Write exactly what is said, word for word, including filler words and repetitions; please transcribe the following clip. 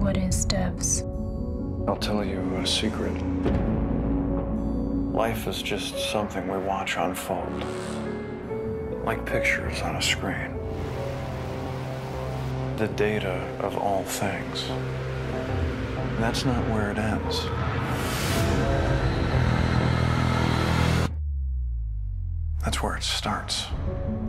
what is devs? I'll tell you a secret. Life is just something we watch unfold, like pictures on a screen. The data of all things. That's not where it ends. That's where it starts.